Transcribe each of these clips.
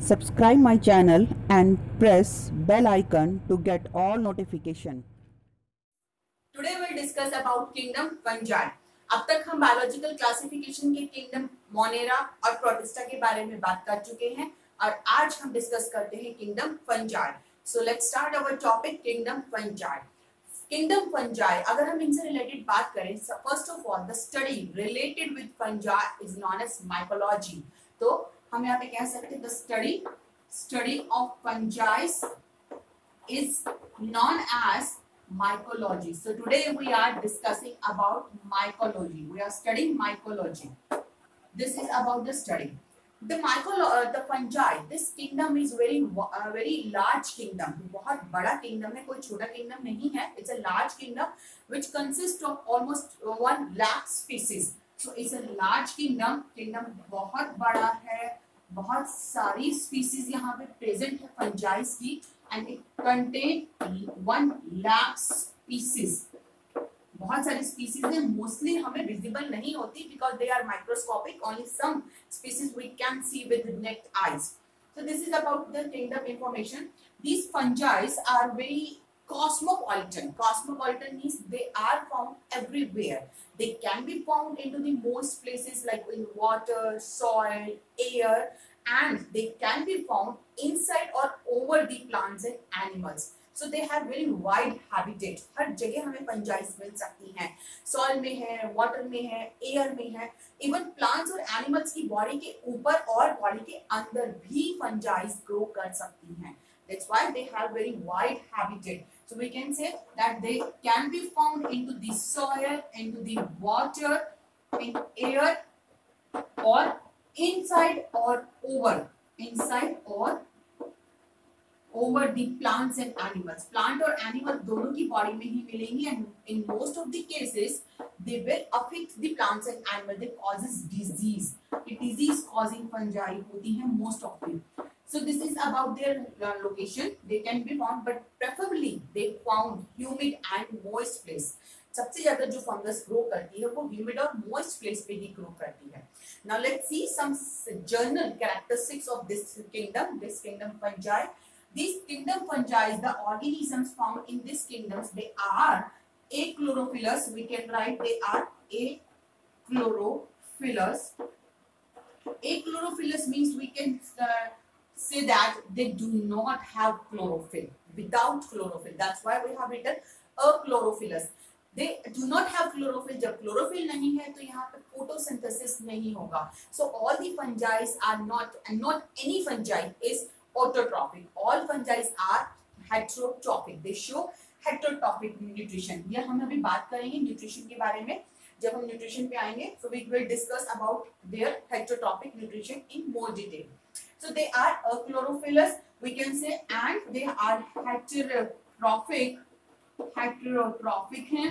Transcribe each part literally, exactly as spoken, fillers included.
Subscribe my channel and press bell icon to get all notification. Today we'll discuss about kingdom fungi. अब तक हम biological classification के kingdom monera और protista के बारे में बात कर चुके हैं और आज हम डिस्कस करते हैं kingdom fungi. So let's start our topic kingdom fungi. Kingdom fungi, अगर हम इनसे रिलेटेड बात करें, first of all the study related with fungi is known as mycology. तो हम यहाँ पे कह सकते हैं the study study of fungis is known as mycology. So today we are discussing about mycology. We are studying mycology. This is about the study. The mycolo uh, the fungi. This kingdom is very uh, very large kingdom. बहुत बड़ा kingdom है, कोई छोटा kingdom नहीं है. It's a large kingdom which consists of almost one lakh species. So it's a large kingdom. Kingdom बहुत बड़ा है. बहुत सारी species यहाँ पे present है fungi की. And it contain one lakh species. बहुत सारी species हैं, mostly हमें visible नहीं होती because they are microscopic. Only some species we can see with the naked eyes. So this is about the kingdom information. These fungi are very cosmopolitan. Cosmopolitan means they are found everywhere. They can be found into the most places like in water, soil, air, and they can be found inside or over the plants and animals. So they have very wide habitat. हर जगह हमें fungi मिल सकती हैं. Soil में है, water में है, air में है. इवन प्लांट्स और एनिमल्स की बॉडी के ऊपर और बॉडी के अंदर भी फंजाइस ग्रो कर सकती हैं. That's why they have very wide habitat. So we can say that they can be found into the soil, into the water, in air, or inside or over, inside or over the plants and animals. Plant और animal दोनों की body में ही मिलेंगी and in most of the cases they will affect the plants and animals. They causes disease. The disease causing fungi होती है most of them. So this is about their uh, location. They can be found, but preferably they found humid and moist place. सबसे ज्यादा जो fungus grow करती है वो humid और moist place पे ही ग्रो करती है. Now let's see some general characteristics of this kingdom, this kingdom fungi. These kingdom fungi, the organisms found in this kingdoms, they are achlorophyllous. We can write they are achlorophyllous. Achlorophyllous means we can uh, say that they do not have chlorophyll. Without chlorophyll, that's why we have written achlorophyllous. They do not have chlorophyll. जब chlorophyll नहीं है तो यहाँ पे photosynthesis नहीं होगा. So all the fungi are not, and not any fungi is autotrophic. All fungi are heterotrophic. They show heterotrophic nutrition. ये हम अभी बात करेंगे nutrition के बारे में. जब हम nutrition पे आएंगे, so we will discuss about their heterotrophic nutrition in more detail. So they are achlorophyllous, we can say, and they are heterotrophic. Heterotrophic हैं.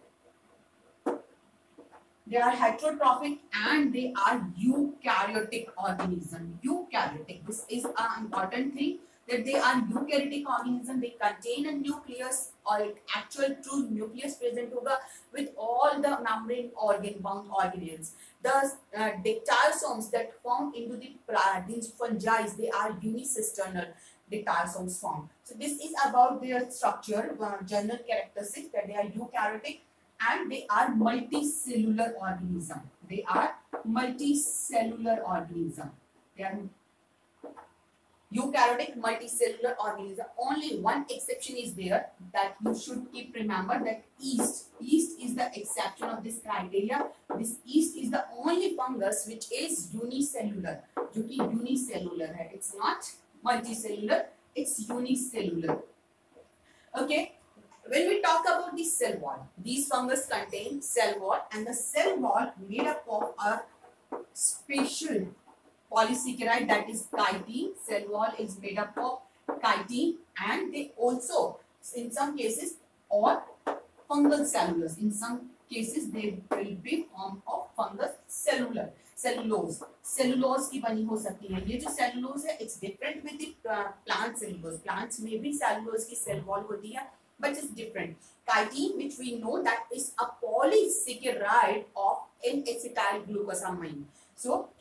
They are heterotrophic and they are eukaryotic organism. Eukaryotic. This is an important thing that they are eukaryotic organism. They contain a nucleus or actual true nucleus present होगा with all the membrane organ bound organelles. The uh, dictyosomes that form into the uh, these fungi, they are unicisternal dictyosomes formed. So this is about their structure, uh, general characteristics, that they are eukaryotic and they are multicellular organism. They are multicellular organism. They are eukaryotic multicellular organism. Only one exception is there that you should keep remember, that yeast. Yeast is the exception of this criteria. This yeast is the only fungus which is unicellular, जो कि unicellular है. It's not multicellular, it's unicellular. Okay, when we talk about the cell wall, these fungus contain cell wall, and the cell wall made up of a special polysaccharide, that is chitin. Cell wall is made up of chitin, and they also in some cases or fungal cellulose. In some cases they will be form of fungus cellular. Cellulose cellulose की बनी हो सकती है. ये जो cellulose है, it's different with the plant cellulose. Plants में भी सेलुलोज की सेल वॉल होती है, but it's different. Chitin, which we know that is a polysaccharide of N acetyl glucosamine. So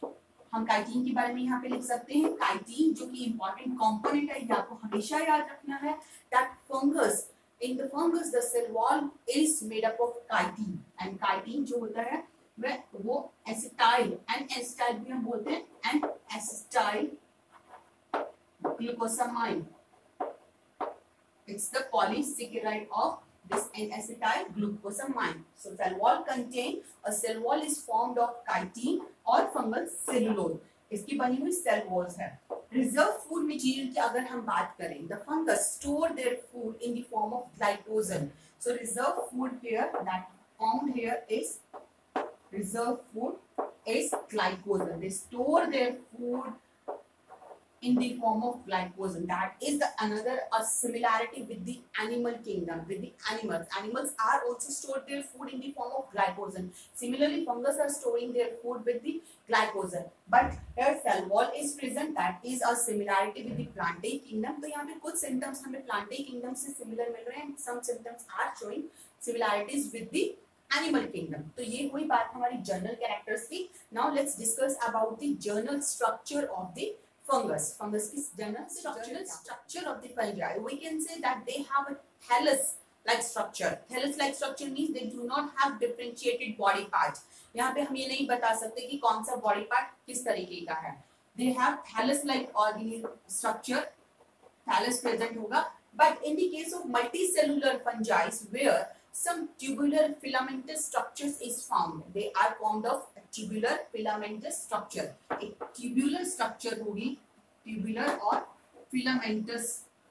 हम काइटिन के बारे में यहाँ पे लिख सकते हैं। काइटिन जो कि इंपॉर्टेंट कंपोनेंट है, ये आपको हमेशा याद रखना है that fungus in the fungus the cell wall is made up of chitin and chitin जो होता है वह वो एसिटाइल एंड एसिटाइल भी हम बोलते हैं N acetyl glucosamine, it's the polysaccharide of this N-acetyl glucosamine. So cell wall contain a cell wall is formed of chitin और fungal cellulose. इसकी बनी हुई cell walls है. Reserve food material की अगर हम बात करें, the fungus store their food in the form of glycogen. So reserve food here that found here is reserve food is glycogen. They store their food in the form of glycogen. That is the another a similarity with the animal kingdom, with the animals. Animals are also stored their food in the form of glycogen. Similarly, fungus are storing their food with the glycogen. But here cell wall is present. That is a similarity with the plantae kingdom. तो यहाँ पे कुछ symptoms हमें plantae kingdom से similar मिल रहे हैं. Some symptoms are showing similarities with the animal kingdom. तो ये हुई बात हमारी journal characters की. Now let's discuss about the journal structure of the fungus. Fungus is general structure. General structure of the fungi. We can say that they have a thallus-like structure. Thallus-like structure means they do not have differentiated body parts. यहाँ पे हम ये नहीं बता सकते कि कौन सा body part किस तरीके का है. They have thallus-like organelle structure. Thallus present होगा. But in the case of multicellular fungi, where some tubular filamentous structures is found, they are formed of tubular filamentous structure. एक tubular structure होगी, tubular और filamentous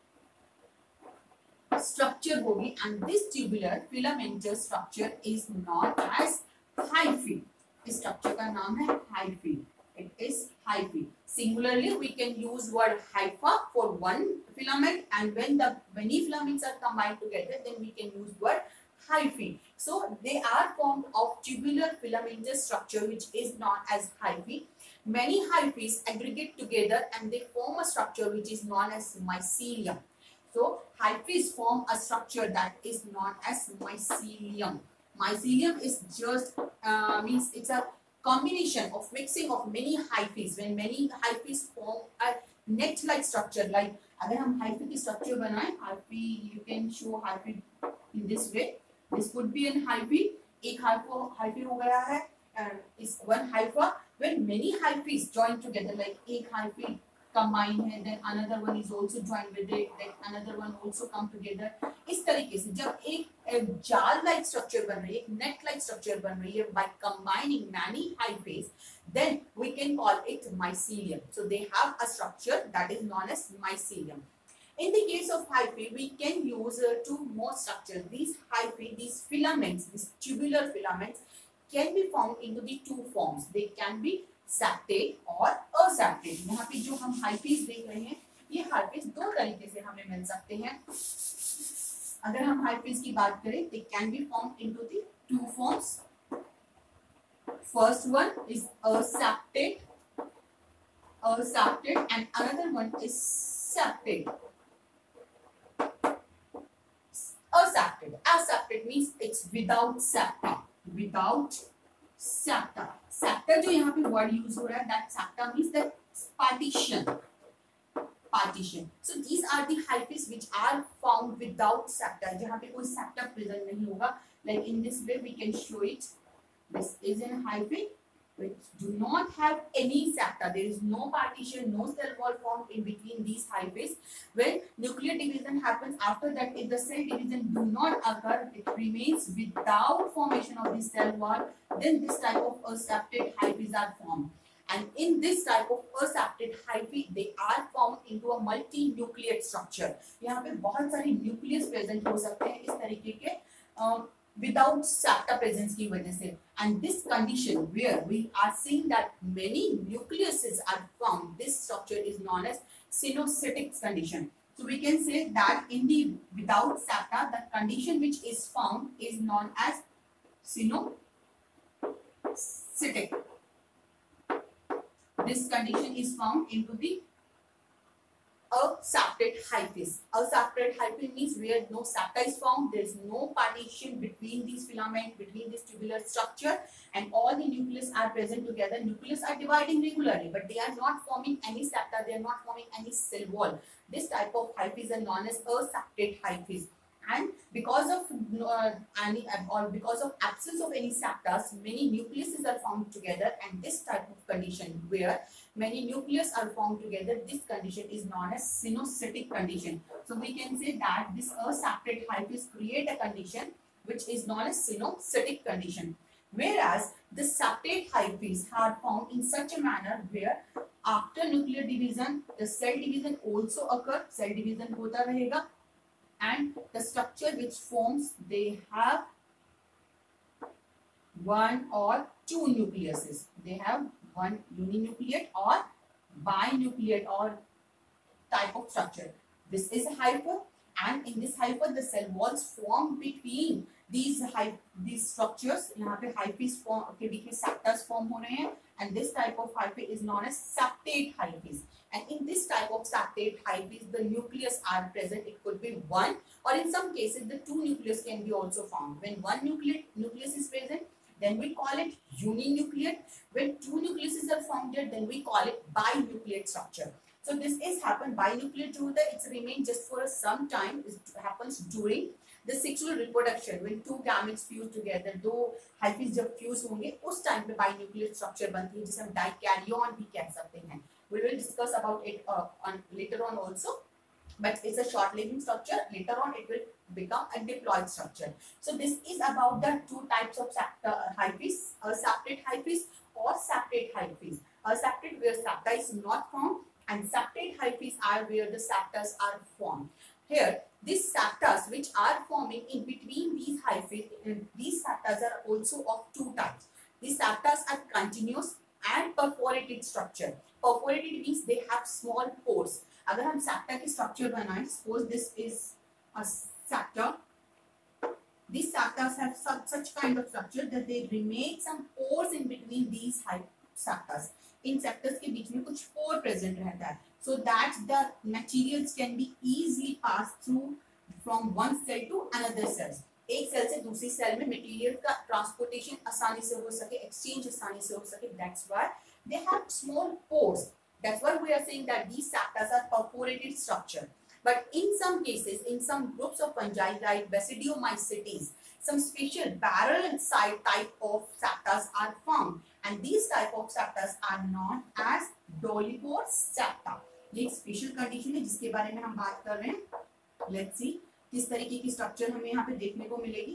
structure होगी, and this tubular filamentous structure is known as hyphae. इस structure का नाम है hyphae. It is hyphae. Singularly, we can use word hypha for one filament, and when the many filaments are combined together, then we can use word hyphae. So they are formed of tubular filamentous structure which is known as hyphae. Many hyphaes aggregate together and they form a structure which is known as mycelium. So hyphaes form a structure that is known as mycelium. Mycelium is just uh, means it's a combination of mixing of many hyphaes. When many hyphaes form a net-like structure, like अगर हम hyphae की structure बनाएं, hyphae you can show hyphae in this way. This could be an hyphae. एक hypha hyphae हो गया है. Is one hypha. When many hyphaes join together, like एक hyphae combine है, then another one is also joined with it, then another one also come together. इस तरीके से जब एक जाल like structure बन रही है, एक net like structure बन रही है by combining many hyphaes, then we can call it mycelium. So they have a structure that is known as mycelium. In the case of hyphae, we can use uh, two more structures. These hyphae, these filaments, these tubular filaments can be found into the two forms. They can be septate or aseptate. यहाँ पे जो हम hyphaes देख रहे हैं, ये hyphaes दो तरीके से हमें मिल सकते हैं. अगर हम hyphaes की बात करें, they can be formed into the two forms. First one is aseptate, aseptate, and another one is septate. Aseptate. Aseptate means it's without septa. Without septa. Septa जो यहाँ पे word use हो रहा है, that septa means that partition. Partition. So these are the hyphaes which are found without septa. जहाँ पे कोई septa present नहीं होगा. Like in this way we can show it. This is an hyphae which do not have any septa. There is no partition, no cell wall formed in between these hyphaes. When nuclear division happens, after that, if the cell division do not occur, it remains without formation of the cell wall, then this type of aseptate hyphaes are formed. And in this type of aseptate hyphae, they are formed into a multi-nucleate structure. यहाँ पे बहुत सारे nucleus present हो सकते हैं इस तरीके के uh, without septa presence की वजह से. And this condition where we are seeing that many nucleuses are formed, this structure is known as syncytic condition. So we can say that in the without septa, the condition which is found is known as syncytic. This condition is found into the a septate hyphae. A septate hyphae means where no septa is found, there is no partition between these filaments, between this tubular structure, and all the nucleus are present together. Nucleus are dividing regularly, but they are not forming any septa, they are not forming any cell wall. This type of hyphae are known as a septate hyphae. And because of uh, any or because of absence of any septas, many nucleuses are formed together, and this type of condition where many nucleus are formed together, this condition is known as synocytic condition. So we can say that this aseptate hyphae create a condition which is known as synocytic condition. Whereas the septate hyphae are found in such a manner where after nuclear division, the cell division also occur, cell division hota rahega, and the structure which forms, they have one or two nucleuses. They have one uninucleate or binucleate or type of structure. This is a hypha, and in this hypha the cell walls form between these these structures. यहाँ पे hyphae form के बीच में septas form हो रहे हैं, and this type of hyphae is known as septate hyphae. And in this type of septate hyphae, the nucleus are present. It could be one, or in some cases the two nucleus can be also found. When one nucleate nucleus is present, then we call it uninucleate. When two nucleuses are formed here, then we call it binucleate structure. So this is happen binucleate to the it's remain just for some time. It happens during the sexual reproduction when two gametes fuse together. दो hyphae जब fuse होंगे उस time पे binucleate structure बनती है, जिसे हम dikaryon भी कह सकते हैं. We will discuss about it uh, on later on also, but it's a short-living structure. Later on, it will become a diploid structure. So this is about the two types of hyphae: a septate hyphae or septate hyphae. A septate where septa is not formed, and septate hyphae are where the septas are formed. Here, these septas which are forming in between these hyphae, these septas are also of two types. These septas are continuous and perforated structure. Perforated means they have small pores. अगर हम septa की structure बनाएं, suppose this is a septa. These septas have some, such kind of structure that they remain some pores in between these septas. In septas के बीच में कुछ pore present रहता है, so that the materials can be easily passed through from one cell to another cells. एक cell से दूसरी cell में material का ट्रांसपोर्टेशन आसानी से हो सके, एक्सचेंज आसानी से हो सके. That's why they have small pores. That's why we are saying that these septas are perforated structure. But in some cases, in some groups of fungi like Basidiomycetes, some special barrel side type of septas are found, and these type of septas are known as dolichopore septa. ये एक special condition है जिसके बारे में हम बात कर रहे हैं. Let's see किस तरीके की स्ट्रक्चर हमें यहाँ पे देखने को मिलेगी.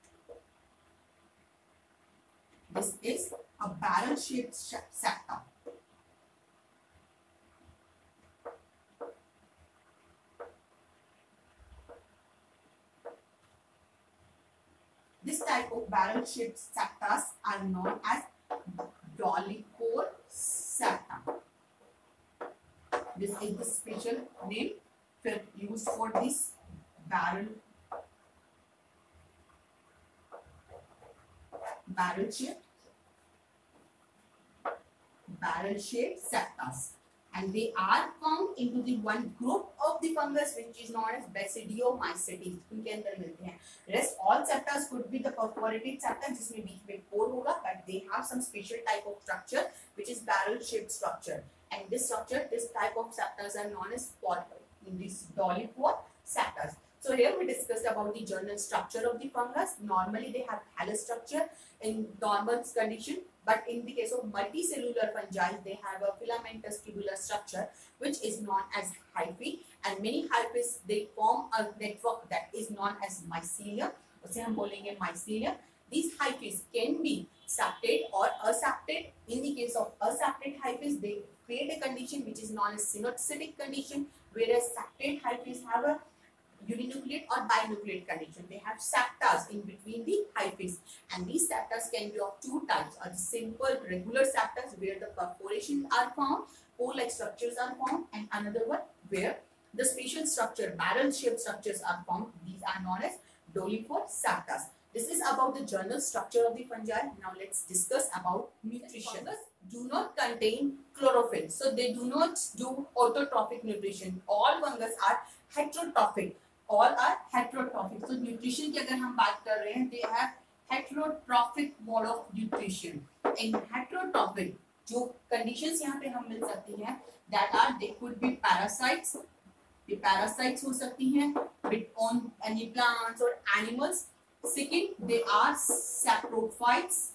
This is a barrel shaped septa. This type of barrel shaped septas are known as dolichopore septa. This is the special name used for this barrel barrel shaped barrel shaped septas, and they are found into the one group of the fungus which is known as Basidiomycetes. उनके अंदर मिलते हैं. Rest all septas could be the perforated septa जिसमें बीच में pore होगा, but they have some special type of structure which is barrel shaped structure, and this structure, this type of septas are known as this dolichopore septas. So here we discussed about the general structure of the fungus. Normally they have halo structure in normal condition, but in the case of multicellular fungi, they have a filamentous tubular structure which is known as hyphae, and many hyphae they form a network that is known as mycelium. उसे हम बोलेंगे mycelium. These hyphae can be septate or aseptate. In the case of aseptate hyphae, they create a condition which is known as synocytic condition, whereas septate hyphae have a uninucleate or binucleate condition. They have septas in between the hyphae, and these septas can be of two types: a simple regular septas where the perforations are found, pore-like structures are found, and another one where the special structure, barrel-shaped structures are found. These are known as dolichopore septas. This is about the general structure of the fungi. Now let's discuss about nutrition. do not contain chlorophyll. So they do not do autotrophic nutrition. All fungus are heterotrophic. All are heterotrophic. So nutrition की अगर हम बात कर रहे हैं, they have heterotrophic mode of nutrition. In heterotrophic जो conditions यहाँ पे हम मिल सकती हैं, that are they could be parasites. ये parasites हो सकती हैं on any plants or animals. Second, they are saprophytes.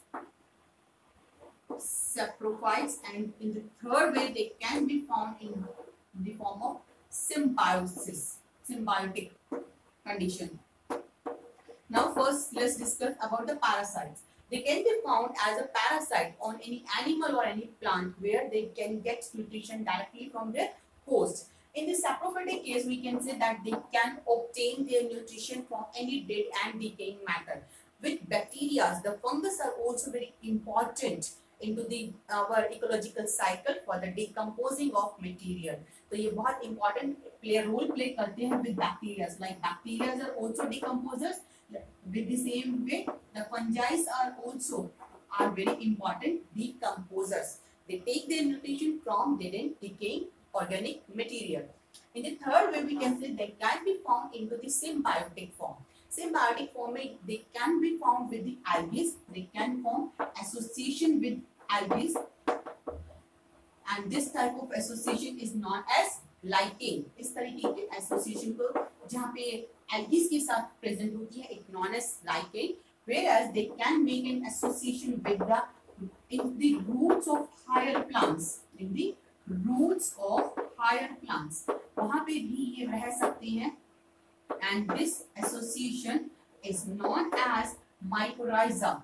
Saprophytes, and in the third way they can be found in the form of symbiosis, symbiotic condition. Now first let's discuss about the parasites. They can be found as a parasite on any animal or any plant where they can get nutrition directly from their host. In the saprophytic case, we can say that they can obtain their nutrition from any dead and decaying matter. With bacteria, the fungus are also very important into the our ecological cycle for the decomposing of material. तो ये बहुत important play role play करते हैं with bacteria. Like bacteria are also decomposers. With the same way, the fungi are also are very important decomposers. They take their nutrition from dead and decaying organic material. In the third way, we can say they can be found into the symbiotic form. Symbiotic form, they can be found with the algae. They can form association with algae, and this type of association is known as liking. इस तरीके के association को जहाँ पे algae के साथ present होती है, it known as liking. Whereas they can make an association with the in the roots of higher plants. In the roots of higher plants, वहाँ पे भी ये रह सकती हैं. And this association is known as mycorrhiza.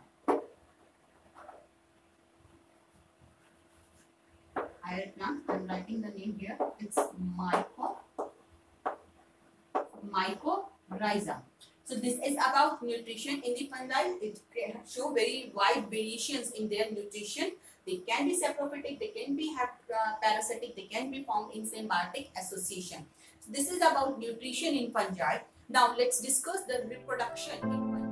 Higher plant, I'm writing the name here. It's myco, mycorrhiza. So this is about nutrition in the fungi. It show very wide variations in their nutrition. They can be saprophytic, they can be uh, parasitic, they can be found in symbiotic association. So this is about nutrition in fungi. Now let's discuss the reproduction in fungi.